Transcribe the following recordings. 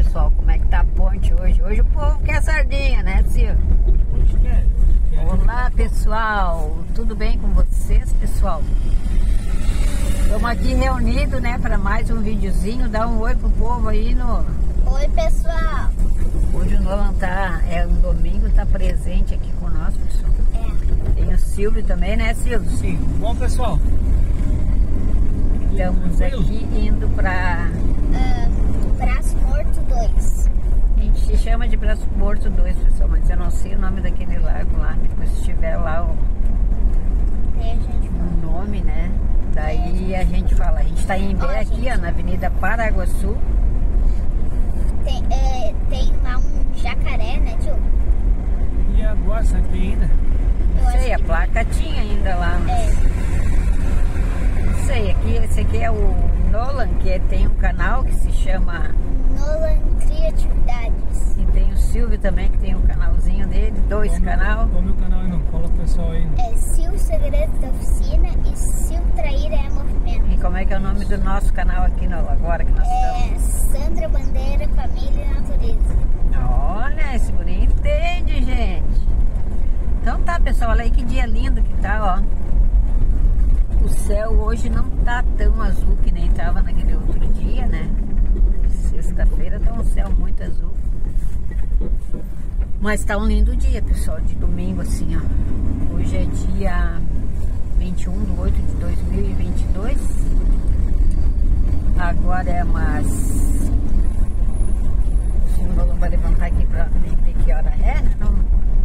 pessoal, como é que tá a ponte hoje? Hoje o povo quer sardinha, né, Silvio? Hoje quer. Olá, pessoal, tudo bem com vocês, pessoal? Estamos aqui reunidos, né, para mais um videozinho. Dá um oi pro povo aí, Nolan. Oi, pessoal. Hoje o Nolan é um domingo, tá presente aqui conosco, pessoal. Tem o Silvio também, né, Silvio? Sim. Bom, pessoal. Estamos aqui indo para Braço Morto 2. A gente se chama de Braço Morto 2, pessoal, mas eu não sei o nome daquele lago lá. Depois se tiver lá o nome, né? Daí a gente fala. A gente tá em Imbé aqui, ó, na Avenida Paraguaçu. Tem lá um jacaré, né, tio? E agora, sabe que tem ainda? Não sei, a placa tinha ainda lá. Não sei, esse aqui é o Nolan, que tem um canal que se chama Nolan Criatividades. E tem o Silvio também, que tem um canalzinho dele, dois canal. Qual é o meu canal aí, não? Fala pro pessoal aí. Se o Segredo da Oficina e Se o Trair é Movimento. E como é que é o nome do nosso canal aqui, agora que nós estamos? Sandra Bandeira, Família e Natureza. Olha, esse guri entende, gente. Então tá, pessoal, olha aí que dia lindo que tá, ó. O céu hoje não tá tão azul que nem tava naquele outro dia, né? Sexta-feira tá um céu muito azul. Mas tá um lindo dia, pessoal, de domingo assim, ó. Hoje é dia 21/8 de 2022. Agora é umas... O senhor vai levantar aqui pra ver que hora é, né? Não...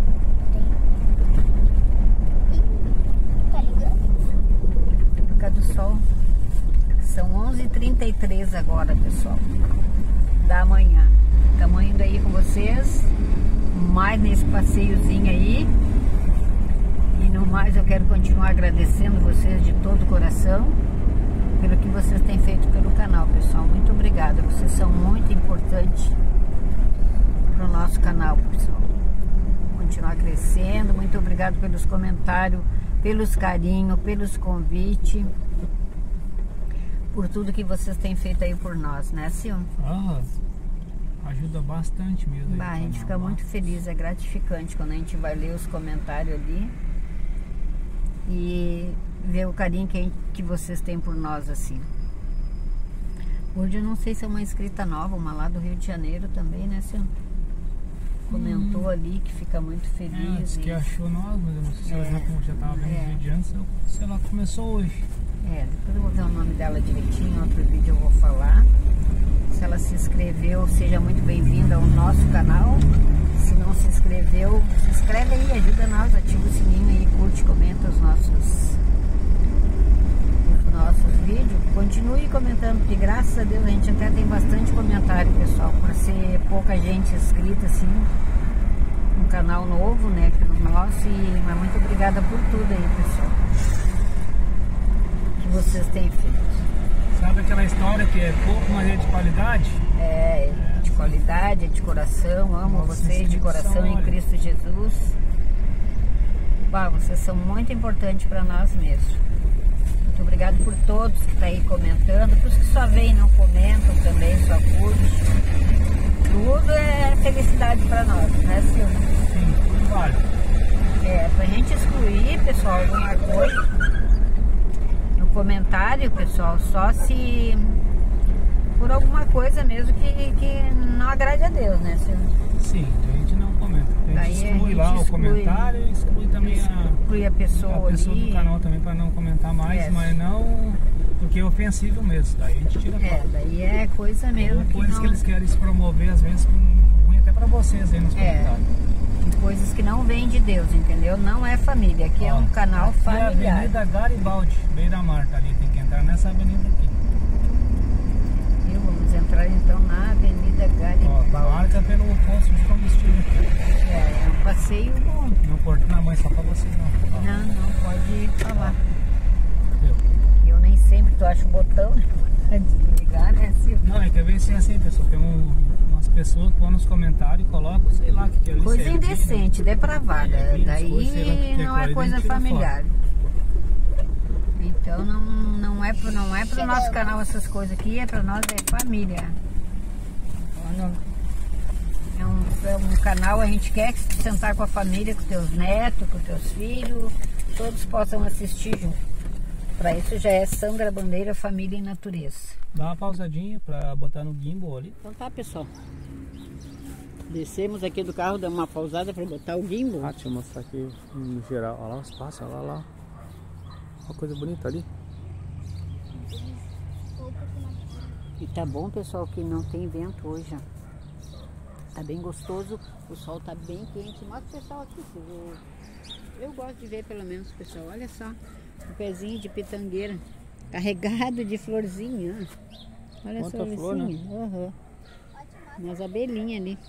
Tá ligando? Por causa do sol. São 11h33 agora, pessoal, da manhã. Estamos indo aí com vocês, mais nesse passeiozinho aí. E no mais eu quero continuar agradecendo vocês de todo o coração pelo que vocês têm feito pelo canal, pessoal. Muito obrigada, vocês são muito importantes para o nosso canal, pessoal. Continuar crescendo. Muito obrigado pelos comentários, pelos carinhos, pelos convites, por tudo que vocês têm feito aí por nós, né, Silvio? Ajuda bastante mesmo. Bah, a gente fica muito feliz, é gratificante quando a gente vai ler os comentários ali e ver o carinho que vocês têm por nós, assim. Hoje eu não sei se é uma inscrita nova, uma lá do Rio de Janeiro também, né, Silvio? Comentou ali que fica muito feliz. Disse que achou nós, mas eu não sei se ela já estava vendo o vídeo antes, se ela começou hoje. Depois eu vou ver o nome dela direitinho, outro vídeo eu vou falar. Se ela se inscreveu, seja muito bem-vinda ao nosso canal. Se não se inscreveu, se inscreve aí, ajuda nós, ativa o sininho aí, curte, comenta os nossos vídeos. Continue comentando, porque graças a Deus a gente até tem bastante comentário, pessoal, por ser pouca gente inscrita, assim, um canal novo, né, nosso, mas muito obrigada por tudo aí, pessoal, que vocês têm feito. Sabe aquela história que é pouco, mas é de qualidade? É de qualidade, é de coração. Amo vocês de coração em Cristo Jesus. Vocês são muito importantes para nós mesmo. Muito obrigado por todos que estão aí comentando, por os que só vêm e não comentam também, só curtem. Tudo é felicidade para nós, né, Silvio? Sim, tudo vale. Pra gente excluir, pessoal, alguma coisa comentário, pessoal, só se por alguma coisa mesmo que não agrade a Deus, né, Silvio? Sim, a gente não comenta. A gente exclui lá o comentário e exclui também a pessoa do canal também para não comentar mais, mas não porque é ofensivo mesmo. Daí a gente tira fora. Daí é coisa mesmo. Ou coisas que eles querem se promover, às vezes, ruim até para vocês aí nos comentários. Coisas que não vêm de Deus, entendeu? Não é família, aqui é um canal familiar. É a Avenida Garibaldi, beira-mar, tá ali, tem que entrar nessa avenida aqui. Vamos entrar então na Avenida Garibaldi. Marca pelo posto de combustível aqui. É um passeio bom. Não corta na mãe só pra você não. Não pode falar. Eu nem sempre tu acha o botão, né? Desligar, né, Silvio? Não, é que às vezes é assim, pessoal, tem umas pessoas que vão nos comentários e colocam, sei lá, que é ali. Coisa indecente, depravada. Daí não é coisa familiar. Então não é pro nosso canal essas coisas aqui, é pra nós, é família. É um canal, a gente quer sentar com a família, com teus netos, com teus filhos, todos possam assistir junto. Para isso já é Sandra Bandeira, Família e Natureza. Dá uma pausadinha para botar no gimbal ali. Então tá, pessoal. Descemos aqui do carro, damos uma pausada para botar o gimbal. Ah, deixa eu mostrar aqui no geral. Olha lá os passos, olha lá. Uma coisa bonita ali. E tá bom, pessoal, que não tem vento hoje, ó. Tá bem gostoso, o sol tá bem quente. Mostra o pessoal aqui, eu gosto de ver pelo menos, pessoal. Olha só, um pezinho de pitangueira carregado de florzinha. Olha só, flor, né? Uhum. Umas abelhinhas ali.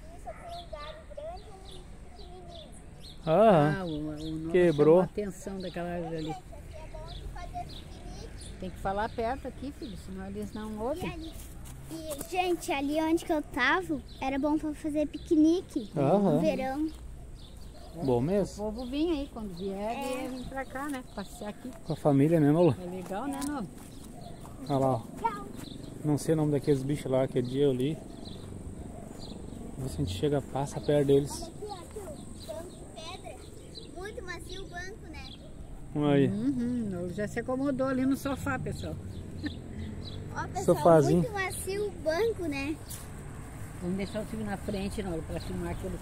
Ah, o quebrou. Chamou a atenção daquela árvore ali. Tem que falar perto aqui, filho, senão eles não ouvem. E, gente, ali onde que eu tava, era bom pra fazer piquenique no verão. Bom mesmo. O povo vinha aí, quando vier, vir pra cá, né? Passear aqui. Com a família, né, Nola? É legal, né, Nola? Olha lá, ó. Não sei o nome daqueles bichos lá, aquele dia eu li. Ver se a gente chega, passa perto deles. Aqui, ó, banco de pedra. Muito macio o banco, né? Aí. Já se acomodou ali no sofá, pessoal. Ó, pessoal, Sofazinho. muito macio o banco, né? Vamos deixar o filho na frente, Nola, para filmar aqueles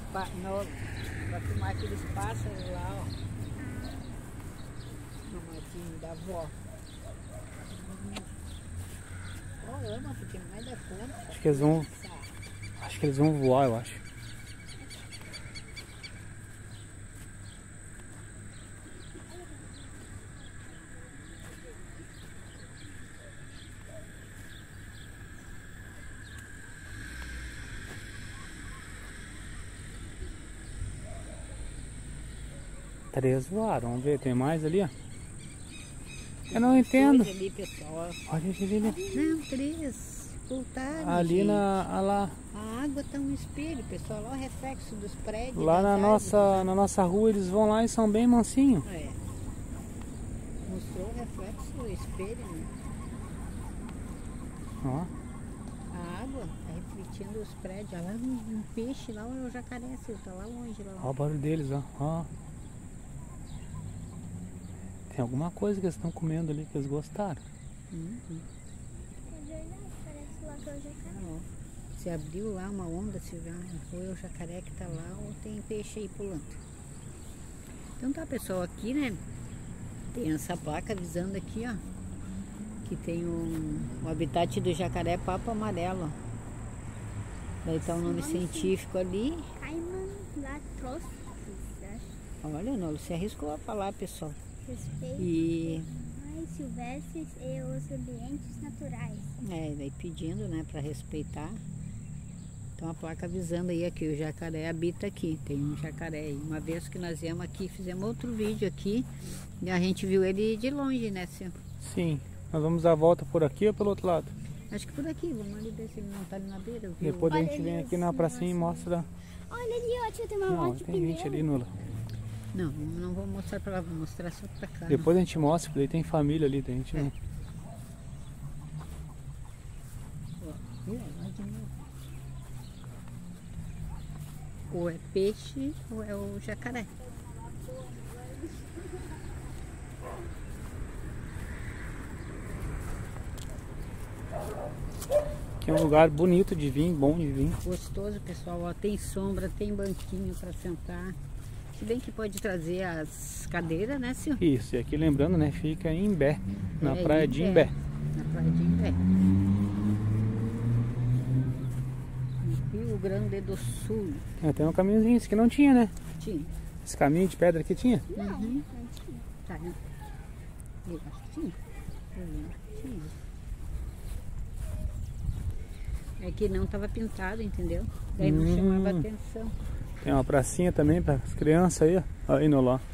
pássaros lá, ó. No matinho da avó. Oh, ama, porque não vai dar conta. Acho que eles vão voar, eu acho. Três voaram, vamos ver, tem mais ali, ó. Eu não entendo. Ali, pessoal. Olha ali. Não, três voltaram. Ali gente. lá. A água tá um espelho, pessoal. Olha o reflexo dos prédios. Lá das na nossa rua eles vão lá e são bem mansinhos. É. Mostrou o reflexo do espelho, né? Ó. A água tá refletindo os prédios. Olha lá um peixe, lá o jacaré, tá lá longe. Lá. Ó o barulho deles, ó. Tem alguma coisa que eles estão comendo ali que eles gostaram. É verdade, parece lá que é o jacaré. Se abriu lá uma onda, se já foi o jacaré que tá lá ou tem peixe aí pulando. Então tá, pessoal, aqui, né, tem essa placa avisando aqui, ó, que tem o habitat do jacaré papo amarelo. Daí tá o nome científico ali. Caiman latros. Olha, o Nolo se arriscou a falar, pessoal. Respeito E os animais silvestres e os ambientes naturais. daí pedindo, né, para respeitar. Então a placa avisando aí que o jacaré habita aqui. Tem um jacaré aí. Uma vez que nós viemos aqui, fizemos outro vídeo aqui e a gente viu ele de longe, né, senhor? Sim. Nós vamos dar a volta por aqui ou pelo outro lado? Acho que por aqui. Vamos ali ver se ele não tá ali na beira. Viu? Depois a Olha gente vem ali aqui os na pracinha e negócios. mostra. Olha ali, ó, tio, tem uma Não, loja de tem gente ali, Nula. Não vou mostrar pra lá, vou mostrar só pra cá. Depois a gente mostra, porque daí tem família ali, tem gente. Viu? Lá de novo. Ou é peixe ou é o jacaré. Aqui é um lugar bonito de vir, bom de vir. Gostoso, pessoal. Ó, tem sombra, tem banquinho para sentar. Se bem que pode trazer as cadeiras, né, senhor? Isso, e aqui lembrando, né, fica em Imbé, na praia de Imbé. Na praia de Imbé. Rio Grande do Sul. Tem um caminhozinho, esse que não tinha, né? Tinha. Esse caminho de pedra aqui tinha? Uhum. Tá, né? Eu acho que tinha. Eu lembro que tinha. É que não estava pintado, entendeu? Daí não chamava atenção. Tem uma pracinha também para as crianças aí, ó. Aí no lá.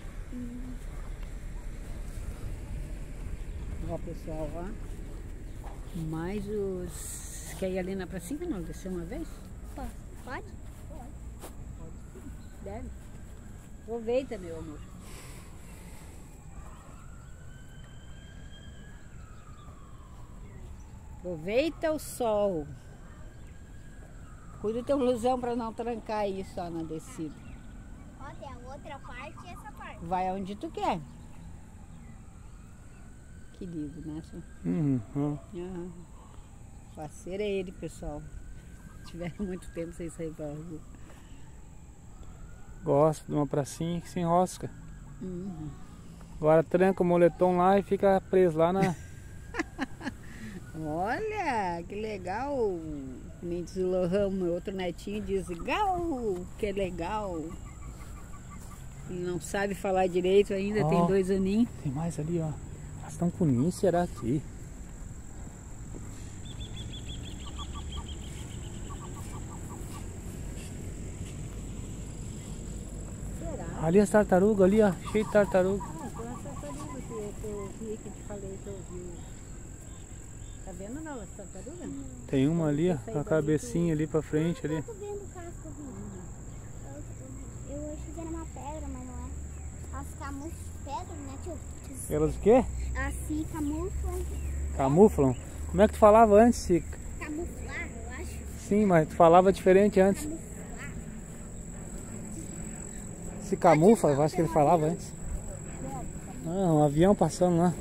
Ó, pessoal, ó. Mais os... Quer ir ali na pracinha, não? Descer uma vez? Pode? Pode sim. Deve. Aproveita, meu amor. Aproveita o sol. Cuida do teu blusão pra não trancar aí só na descida. Ó, tem a outra parte e essa parte. Vai aonde tu quer. Que lindo, né? Ó. Parceiro é ele, pessoal. Se tiver muito tempo sem sair pra rua. Gosto de uma pracinha que se enrosca. Uhum. Agora tranca o moletom lá e fica preso lá na... Olha, que legal. Nem diz o Lohan, meu outro netinho diz, gal, que legal. Ele não sabe falar direito ainda, tem 2 aninhos. Tem mais ali, ó. Elas estão com ninho, será aqui? Será? Ali as tartarugas, ali, ó. Cheio de tartaruga. Ah, então essa tartaruga que eu vi, que eu te falei que eu vi. Tá vendo não, as tartarugas? Tem uma ali, ó. Com a cabecinha ali pra frente, ali. Eu tô vendo o casco eu achei que era uma pedra, mas não é. Elas camuflam pedra, né, tio? Elas o quê? Elas se camuflam. Camuflam? Como é que tu falava antes, Cica? Camuflar, eu acho. Sim, mas tu falava diferente antes. Camuflar. Se camufla, eu acho que ele falava antes. Ah, um avião passando lá.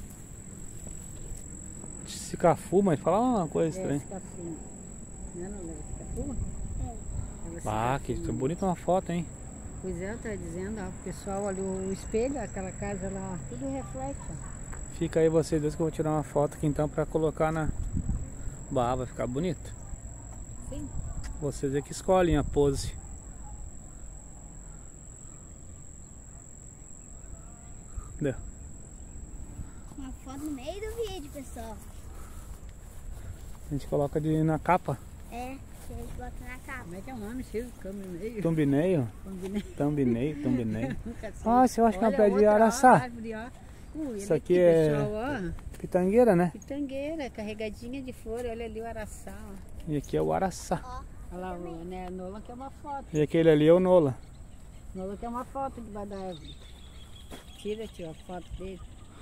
Se cafuma, mas falava uma coisa estranha. Escafuma. Não, não é escafuma? Ah, que bonita uma foto, hein? Pois é, tá dizendo, ó, o pessoal ali, o espelho, aquela casa lá, tudo reflete, ó. Fica aí vocês dois que eu vou tirar uma foto aqui então pra colocar na barra, vai ficar bonito. Sim. Vocês é que escolhem a pose. Deu. Uma foto no meio do vídeo, pessoal. A gente coloca na capa. É, que a gente bota na capa. Como é que é o nome, Chico? Thumbnail? Thumbnail. Thumbnail. Thumbnail. Nunca sei. Nossa, eu acho que é um Olha pé de outra, ó, araçá. árvore, ó. Isso aqui é pessoal, ó. pitangueira, né? Pitangueira, carregadinha de flor. Olha ali o araçá, ó. E aqui é o araçá. Ó, Olha lá, né? A Nola quer uma foto. E aquele ali é o Nola. Nola quer uma foto debaixo da árvore. Tira, tio, a foto dele.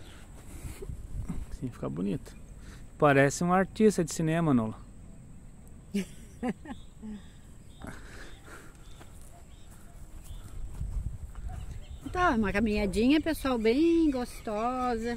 Sim, fica bonito. Parece um artista de cinema, Nola. Tá, uma caminhadinha, pessoal, bem gostosa.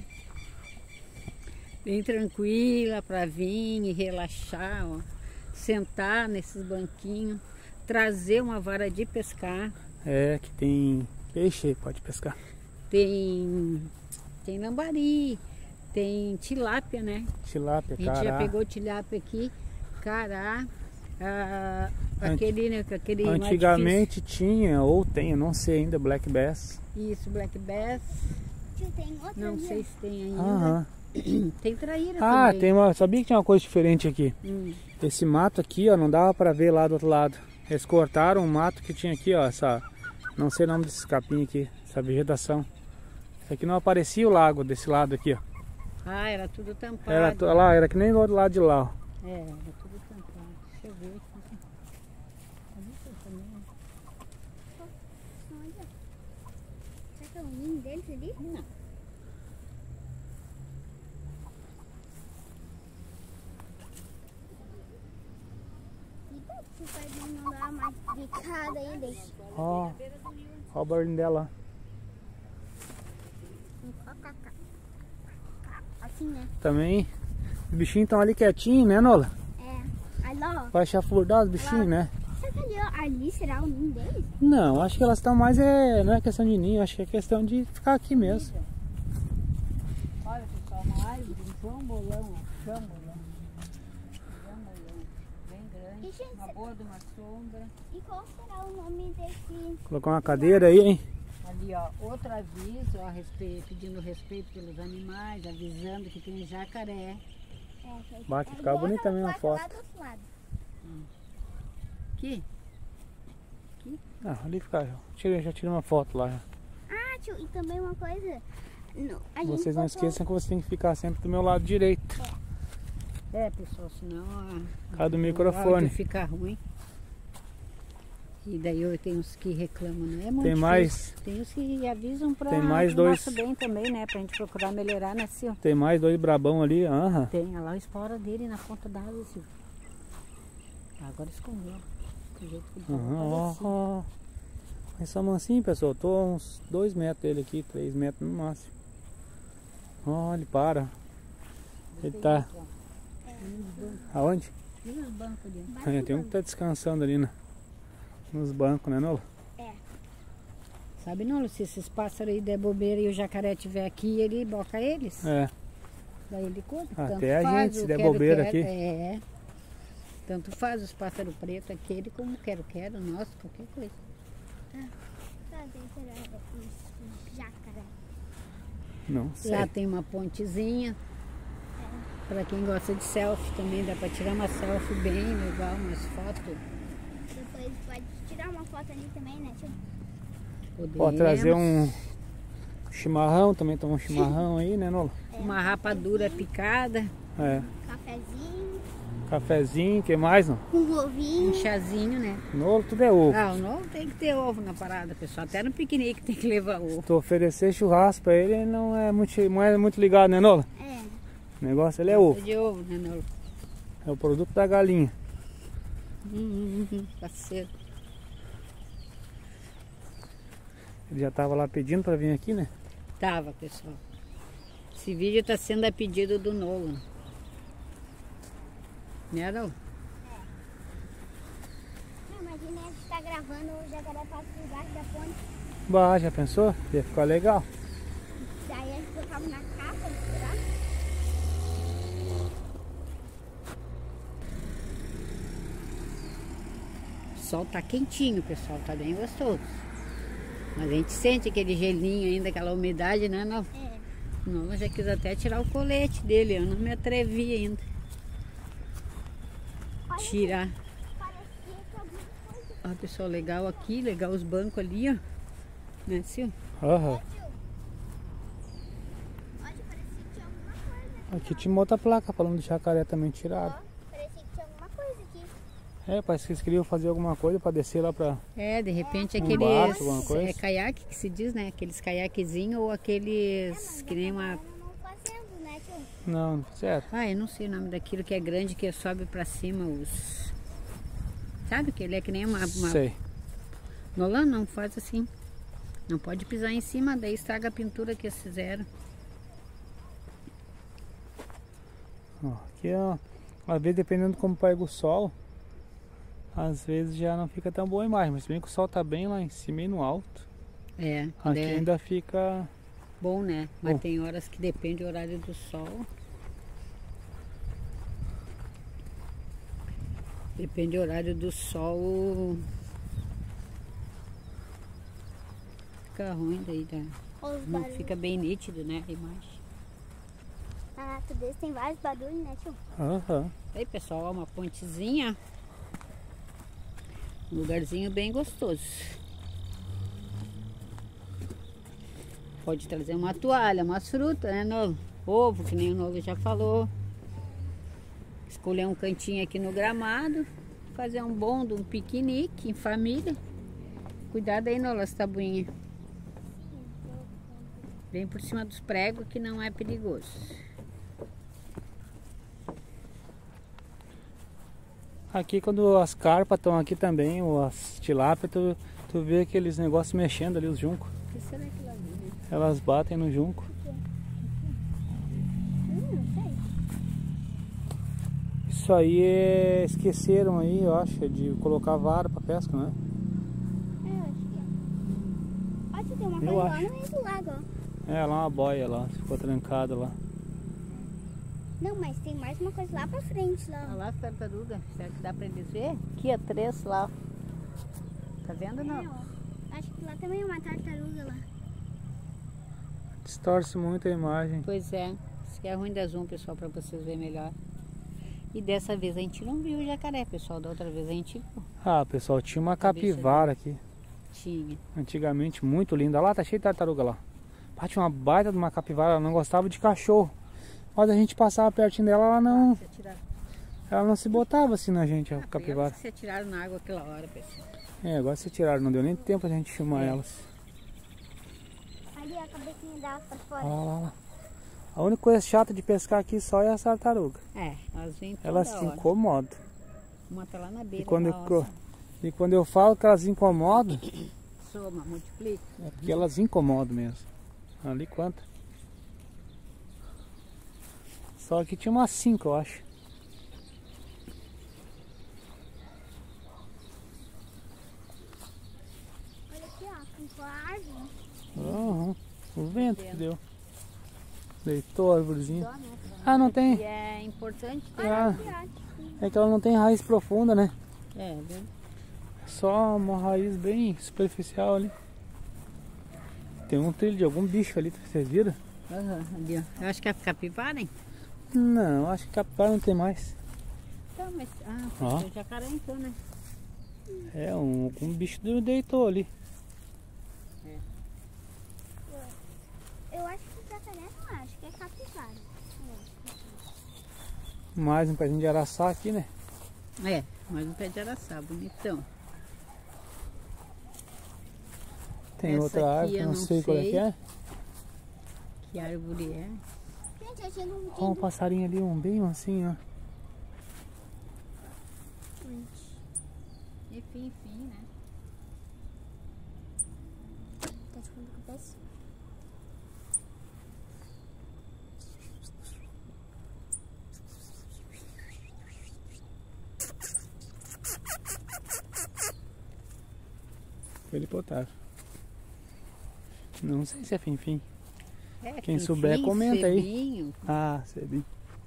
Bem tranquila para vir e relaxar, ó. Sentar nesses banquinhos. Trazer uma vara de pescar. É, que tem peixe, pode pescar. Tem lambari, tem tilápia, né? Tilápia, A gente cará. já pegou tilápia aqui, cará, aquele, né, aquele mais Antigamente tinha, ou tem, eu não sei ainda, Black Bass. difícil. Isso, black bass, tio, tem outra não ali, sei ó. se tem ainda. Aham. Tem traíra Ah, também. tem uma. Sabia que tinha uma coisa diferente aqui? Esse mato aqui, ó, não dava pra ver lá do outro lado. Eles cortaram o mato que tinha aqui, ó, essa. Não sei o nome desse capim aqui, essa vegetação. Isso aqui não aparecia o lago desse lado aqui, ó. Ah, era tudo tampado. Era lá, era que nem do outro lado de lá, ó. É, era tudo tampado. Deixa eu ver aqui. Olha. Será que é o ninho deles ali? Não. Se o pai dele não dá mais picada ainda. Ó, ó o barulho dela. Assim, né? Também. Os bichinhos estão ali quietinhos, né, Nola? É. Aí lá, ó. Vai chafurdar os bichinhos, né? Será que ali, ó, ali será o ninho deles? Não, acho que elas estão mais. Não é questão de ninho, acho que é questão de ficar aqui mesmo. Olha, pessoal, uma árvore, um jambolão, ó. Jambolão. Bem grande. E, gente, Uma boa de uma sombra. E qual será o nome desse... Colocou uma cadeira aí, hein? Ali, ó, outro aviso, ó, pedindo respeito pelos animais, avisando que tem jacaré. Vai ficar bonita mesmo a foto. Lá do outro lado. Aqui. Ah, ali fica. Já tirei uma foto lá. Ah, tio, e também uma coisa. A gente Vocês não botou- esqueçam que você tem que ficar sempre do meu lado direito. É, pessoal, senão Cada do o microfone. áudio fica ruim. E daí eu tenho uns que reclamam, né? É muito Tem mais. difícil. Tem os que avisam para Tem mais o dois. nosso bem também, né? Pra gente procurar melhorar, né, Silvio? Tem mais 2 brabão ali. Aham. Tem, olha lá a espora dele na ponta da asa, Silvio. Agora escondeu. Do jeito que ele Ó. Mas são mansinhos, pessoal. Eu tô a uns 2 metros dele aqui, 3 metros no máximo. Ó, ele para. Ele tá... Aonde? Nos bancos ali. Tem um que tá descansando ali nos bancos, né, Nola? Sabe, Nolo, se esses pássaros aí der bobeira e o jacaré estiver aqui, ele boca eles. É. Daí ele conta. Até a gente, se der bobeira aqui. É. Tanto faz os pássaros pretos, aquele como quero, nossa, qualquer coisa. Jacaré. Não sei. Lá tem uma pontezinha. Para quem gosta de selfie também, dá para tirar uma selfie bem legal, umas fotos. Depois pode tirar uma foto ali também, né, tio? Pode trazer um chimarrão, também tomar um chimarrão aí, né, Nola? Uma rapadura picada. É. Cafezinho. Cafezinho, o que mais, não? Um ovinho. Um chazinho, né? Nolo, tudo é ovo. Ah, o novo tem que ter ovo na parada, pessoal. Até no piquenique tem que levar ovo. Se tu oferecer churrasco pra ele, não é muito ligado, né, Nola? É. O negócio ele é ovo. De ovo, né, Nolo? É o produto da galinha. Parceiro. Ele já tava lá pedindo pra vir aqui, né? Tava, pessoal. Esse vídeo está sendo a pedido do Nolan. Né, Nolan? Imagina a gente tá gravando, o jacaré passa por baixo da ponte. Bah, já pensou? Ia ficar legal. Daí a gente colocava na capa, será? O sol tá quentinho, pessoal. Tá bem gostoso. Mas a gente sente aquele gelinho ainda, aquela umidade, né, Nolan? É. O Nolan já quis até tirar o colete dele. Eu não me atrevi ainda. Olha, Tirar. parecia que alguma coisa. Ó, pessoal, legal aqui, legal os bancos ali, ó. Né, Sil? Aham. Olha, parecia que tinha alguma coisa. Aqui tinha uma outra placa falando de jacaré também tiraram. Ó, parecia que tinha alguma coisa aqui. É, parece que eles queriam fazer alguma coisa pra descer lá pra... É, de repente Um aqueles... barco, alguma coisa? É caiaque que se diz, né? Aqueles caiaquezinhos ou aqueles que nem uma... Não fazendo, né, tio? Não, certo. Ah, eu não sei o nome daquilo que é grande, que sobe pra cima os... Sabe que ele é que nem uma... Sei. Nolan, não faz assim. Não pode pisar em cima, daí estraga a pintura que eles fizeram. Ó, aqui, ó. Às vezes, dependendo de como pega o sol, às vezes já não fica tão boa a imagem. Mas se bem que o sol tá bem lá em cima e no alto, É, aqui é ainda fica... bom, né? Mas Bom. tem horas que depende do horário do sol. Depende do horário do sol. Fica ruim daí, tá? Olha os Não barulhos. fica bem nítido, né, a imagem. Na natureza tem vários barulhos, né, tio? Aham. Aí, pessoal, ó, uma pontezinha. Um lugarzinho bem gostoso. Pode trazer uma toalha, umas frutas, né, Nolo? Ovo, que nem o Nolo já falou. Escolher um cantinho aqui no gramado. Fazer um bom de um piquenique em família. Cuidado aí, Nolo, as tabuinhas. Bem por cima dos pregos, que não é perigoso. Aqui quando as carpas estão aqui também, ou as tilápias, tu vê aqueles negócios mexendo ali, os juncos. O que será que ela viu, né? Elas batem no junco. Não sei. Isso aí esqueceram aí, eu acho, de colocar vara pra pesca, não é? Eu acho que é. Olha, tem uma Eu coisa lá acho. no meio do lago, ó. É, lá uma boia lá, ficou trancada lá. Não, mas tem mais uma coisa lá pra frente, lá. Olha lá as tartarugas. Será que dá pra eles ver? Aqui é 3 lá. Tá vendo, não? É, ó. Acho que lá também é uma tartaruga lá. Distorce muito a imagem. Pois é. Isso que é ruim da zoom, pessoal, pra vocês verem melhor. E dessa vez a gente não viu o jacaré, pessoal. Da outra vez a gente viu. Ah, pessoal, tinha uma Cabeça capivara aqui. Tinha. Antigamente, muito linda. Lá tá cheio de tartaruga lá. Ah, tinha uma baita de uma capivara, ela não gostava de cachorro. Quando a gente passava pertinho dela, ela não se botava assim na gente, a capivara. Se atiraram na água aquela hora, pessoal. É, agora se tiraram, não deu nem tempo a gente filmar elas. Ali a cabecinha dela pra fora. Olha lá, lá. A única coisa chata de pescar aqui só é as tartarugas. É, elas vêm toda Elas se hora. incomodam. Uma tá lá na beira. E quando eu falo que elas incomodam, Soma, multiplica. é porque elas incomodam mesmo. Ali quanto? Só que tinha umas 5, eu acho. Olha aqui, ó, com a árvore. Uhum. O vento que deu. Deitou a árvorezinha. Ah, não tem. E é importante ter. Ah, é que ela não tem raiz profunda, né? É, viu? Só uma raiz bem superficial ali. Tem um trilho de algum bicho ali, vocês viram? Aham, ali, ó. Eu acho que é capivara, hein? Não, acho que capivara não tem mais. Então, mas. Ah, Ó. foi jacaré então, né? É, algum bicho deitou ali. Eu acho que jacaré não acho, que é capivara. Mais um pezinho de araçá aqui, né? É, mais um pé de araçá, bonitão. Tem Essa outra aqui árvore, eu não não sei qual é sei. que é. Que árvore é? Gente, eu tinha um Olha um passarinho ali, um bem mansinho, ó. Enfim, né? Tá de fundo com a cabeça? Ele botaram. Não sei se é fim-fim. É, Quem souber, comenta aí. cebinho. Ah, sei.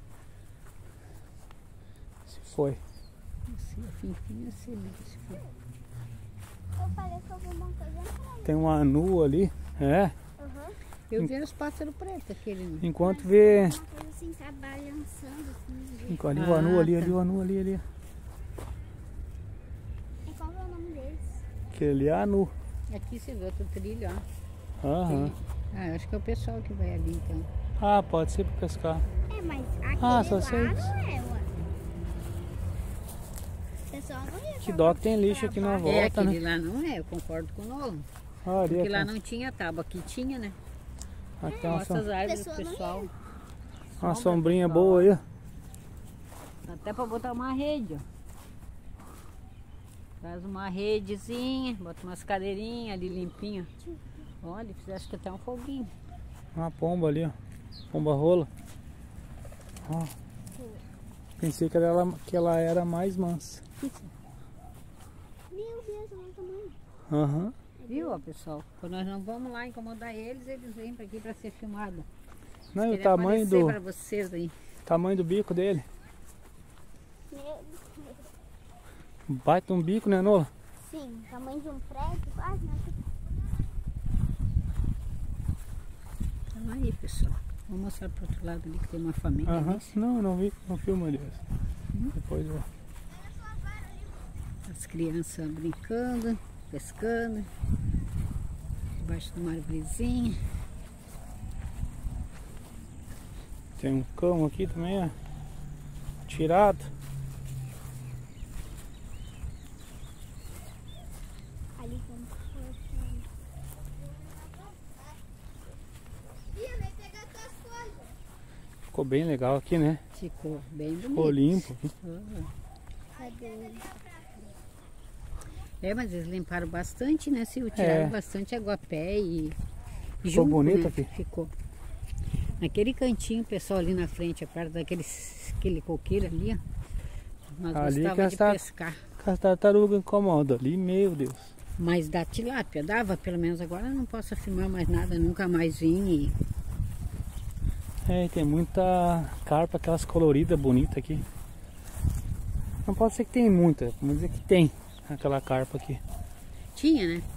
Se foi. Se é fim, é cebinho. Se for. Eu falei que eu vou uma coisa pra Tem um anu ali. É. Eu vi os pássaros pretos, aquele. Enquanto vê. uma coisa assim, tá balançando assim. Ali o anu ali, tá. ali o anu ali. E qual é o nome deles? Aquele ali é anu. Aqui você vê outro trilho, ó. Aham. Ah, eu acho que é o pessoal que vai ali então. Ah, pode ser para pescar. É, mas aquele Ah, só lá sei. não é, ué. O pessoal não ia Que dó que tem lixo aqui na volta, Aquele né? lá não é, eu concordo com o Nolan. Ah, ali Porque é lá não tinha tábua, aqui tinha, né? aqui tem uma, Nossas árvores, Pessoa não pessoal. uma sombra, sombrinha pessoal. boa aí, ó. Dá até pra botar uma rede, ó. Faz uma redezinha, bota umas cadeirinhas ali limpinha. Olha, fizesse que até um foguinho. Uma pomba ali, ó. Pomba rola. Ó. Pensei que ela era mais mansa. Meu Deus, olha o tamanho. Aham. Viu, ó, pessoal? Quando nós não vamos lá incomodar eles, eles vêm pra aqui pra ser filmado. Não, e o Queria tamanho aparecer do, pra vocês aí. tamanho do bico dele. Meu Deus. Baita um bico, né, Nola? Sim, tamanho de um prédio, quase, né? Então aí, pessoal. Vou mostrar pro outro lado ali que tem uma família. Aham. ali. Não, não vi. Não filma ali. Depois eu... As crianças brincando, pescando. Debaixo de uma árvorezinha. Tem um cão aqui também, ó. Tirado. Ali vamos por Ficou bem legal aqui, né? Ficou bem bonito. Ficou limpo aqui. Cadê? É, mas eles limparam bastante, né, Sil? Tiraram É. bastante aguapé e Ficou junco, bonito né? aqui. Ficou. Naquele cantinho, pessoal, ali na frente, perto aquele coqueiro ali, ó. Nós Ali que gostávamos de está- pescar. Com as tartarugas incomodam ali, meu Deus. Mas da tilápia, dava, pelo menos agora eu não posso afirmar mais nada, nunca mais vim e... É, tem muita carpa, aquelas coloridas bonitas aqui. Não pode ser que tem muita, vamos dizer que tem aquela carpa aqui. Tinha, né?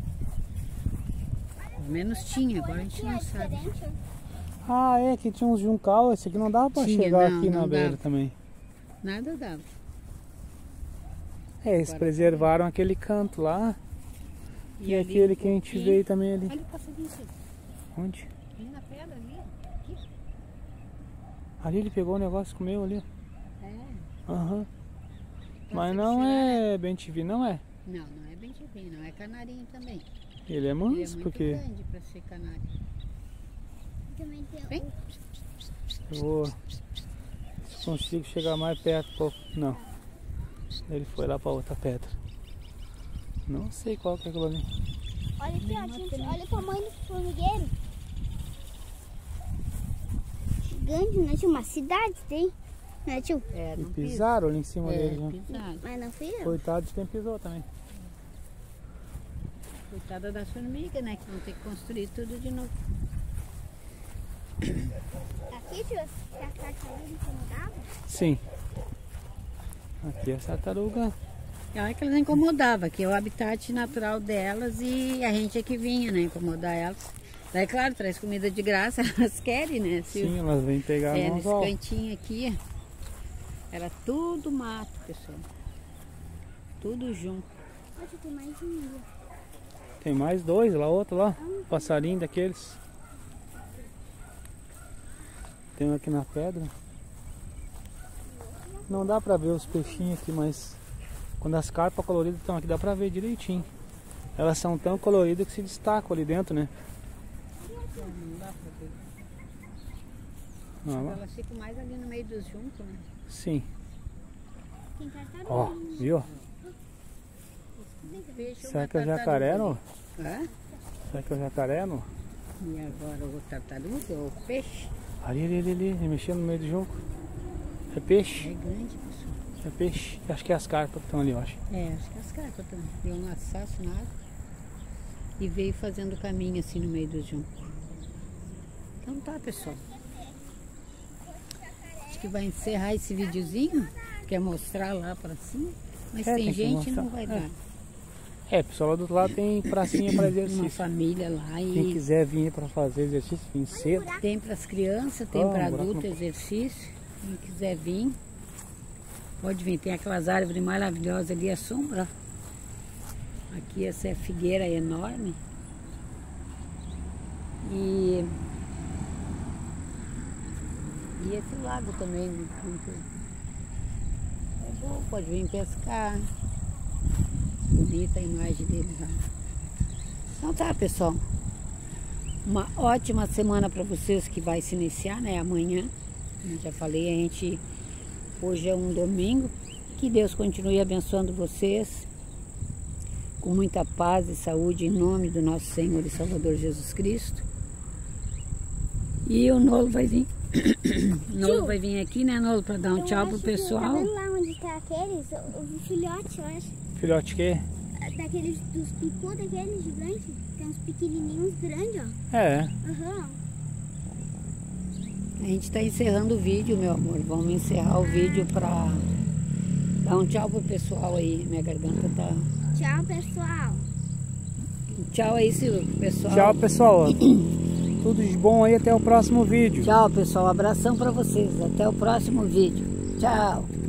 Pelo menos tinha, agora a gente não sabe. Diferente? Ah, é, que tinha uns juncal, esse aqui não dava pra Tinha, chegar não, aqui na não beira dava. também. Nada dava. É, eles Agora- preservaram aquele canto lá e ali aquele um que a gente pouquinho. veio também ali. Olha o passarinho, Sil. Onde? Ali na pedra, ali, ó. Aqui. Ali ele pegou o negócio e comeu ali. É. Aham. Mas Pode não ser. é bem TV, não é? Não, não é bem tipinho, não. É canarinho também. Ele é Ele é manso, muito porque grande pra ser canário. Também tem Vem. eu vou... Se consigo chegar mais perto, pô. Não. Ele foi lá pra outra pedra. Não sei qual que é aquilo ali. Olha aqui, ó, gente, olha o tamanho do formigueiro. Gigante, né, tio? Uma cidade tem, né, tio? É, E não pisaram ali em cima dele, né? pisaram. Mas não fui eu. Coitado de quem pisou também. Coitada das formigas, né? Que vão ter que construir tudo de novo. Aqui, tio, se a tartaruga incomodava? Sim. Aqui é a tartaruga. É que elas incomodavam, que é o habitat natural delas e a gente é que vinha, né? Incomodar elas. Daí, claro, traz comida de graça, elas querem, né? Sim, elas vêm pegar no nesse anzol. cantinho aqui, era tudo mato, pessoal. Tudo junto. Olha, tem mais um ali. Tem mais dois, lá outro lá. Passarinho daqueles. Tem um aqui na pedra. Não dá pra ver os peixinhos aqui, mas quando as carpas coloridas estão aqui, dá pra ver direitinho. Elas são tão coloridas que se destacam ali dentro, né? Não dá pra ver. Não, Elas ficam mais ali no meio dos juncos, né? sim. Tem tartaruga. Ó, viu? Peixe, Será que é o jacaré, não? Hã? Será que é o jacaré, não? E agora o tartaruga, o peixe. Ali, ele mexendo no meio do junco. É peixe? É grande, pessoal. É peixe. Acho que é as carpas que estão ali, eu acho. É, acho que as carpas também. Deu um assasso na água e veio fazendo caminho assim no meio do junco. Então tá, pessoal. Acho que vai encerrar esse videozinho. Quer mostrar lá pra cima. Mas É, tem tem que gente, mostrar. não vai dar. Pessoal, lá do outro lado tem pracinha para Uma exercício. família lá Quem e quiser vir para fazer exercício, vir cedo. tem para as crianças, tem Ah, para buraco adulto no- exercício. Quem quiser vir, pode vir. Tem aquelas árvores maravilhosas ali, a sombra. Aqui essa é figueira enorme. E esse lago também. É bom, pode vir pescar. Bonita a imagem dele lá. Então tá, pessoal. Uma ótima semana para vocês que vai se iniciar, né? Amanhã. Como já falei, hoje é um domingo. Que Deus continue abençoando vocês com muita paz e saúde em nome do nosso Senhor e Salvador Jesus Cristo. E o Nolo vai vir. O Nolo vai vir aqui, né, Nolo, para dar um tchau pro pessoal. Tá vendo lá onde tá aqueles? O filhote, eu acho. Filhote que? Daqueles, dos picô, daqueles gigantes. Tem uns pequenininhos grandes, ó. É. Aham. A gente está encerrando o vídeo, meu amor. Vamos encerrar o vídeo para dar um tchau pro pessoal aí. Minha garganta tá... Tchau, pessoal. Tchau aí, Silvio, pessoal. Tchau, pessoal. Tudo de bom aí, até o próximo vídeo. Tchau, pessoal. Abração para vocês. Até o próximo vídeo. Tchau.